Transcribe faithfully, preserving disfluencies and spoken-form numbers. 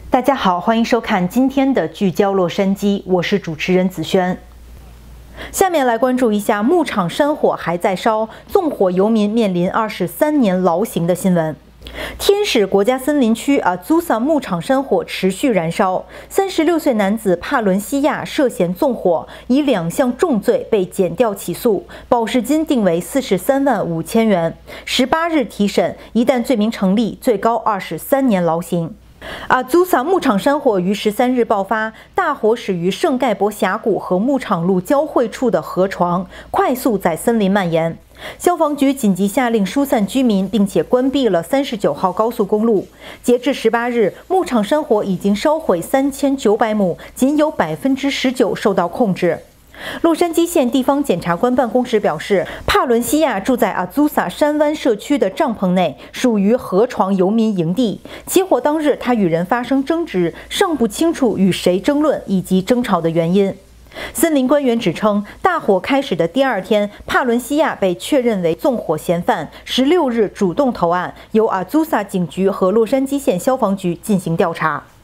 大家好，欢迎收看今天的聚焦洛杉矶，我是主持人子轩。下面来关注一下牧场山火还在烧，纵火游民面临二十三年牢刑的新闻。天使国家森林区阿祖萨牧场山火持续燃烧，三十六岁男子帕伦西亚涉嫌纵火，以两项重罪被检调起诉，保释金定为四十三万五千元。十八日提审，一旦罪名成立，最高二十三年牢刑。阿祖萨牧场山火于十三日爆发，大火始于圣盖博峡谷和牧场路交汇处的河床，快速在森林蔓延。消防局紧急下令疏散居民，并且关闭了三十九号高速公路。截至十八日，牧场山火已经烧毁三千九百亩，仅有百分之十九受到控制。洛杉矶县地方检察官办公室表示，帕伦西亚住在阿祖萨山湾社区的帐篷内，属于河床游民营地。起火当日，他与人发生争执，尚不清楚与谁争论以及争吵的原因。森林官员指称，大火开始的第二天，帕伦西亚被确认为纵火嫌犯，十六日主动投案，由阿祖萨警局和洛杉矶县消防局进行调查。